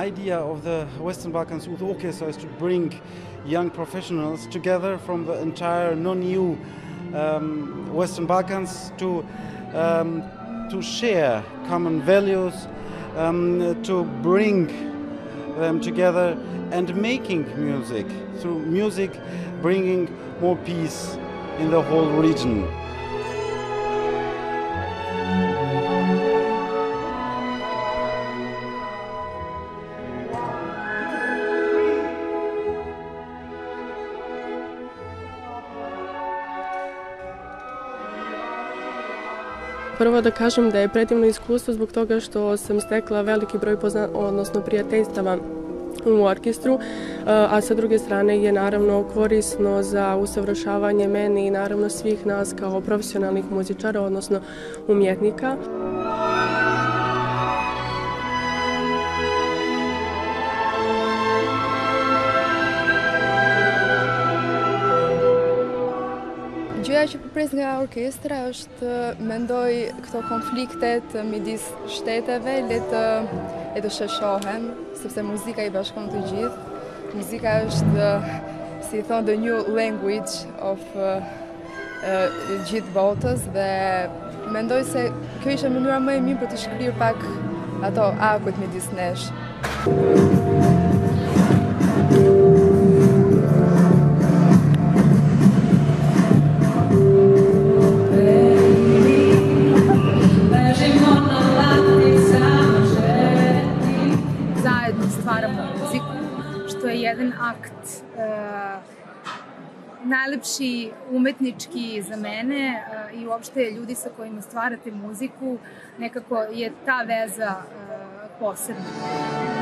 idea of the Western Balkans Youth Orchestra is to bring young professionals together from the entire non-EU Western Balkans to share common values, to bring them together and making music, through music bringing more peace in the whole region. Prvo da kažem da je predivno iskustvo zbog toga što sam stekla veliki broj prijateljstava u orkestru, a sa druge strane je naravno korisno za usavršavanje mene i naravno svih nas kao profesionalnih muzičara, odnosno umjetnika. Gjëja që përpres nga orkestra është mendoj këto konfliktet midis shteteve le të sheshohen, sepse muzika I bashkon të gjithë. Muzika është, si thonë, the new language of gjithë botës dhe mendoj se kjo ishte mënyra më e mirë për të shkrirë pak ato akut midis nesh. Stvaramo muziku, što je jedan akt najlepši umetnički za mene I uopšte ljudi sa kojima stvarate muziku, nekako je ta veza posebna.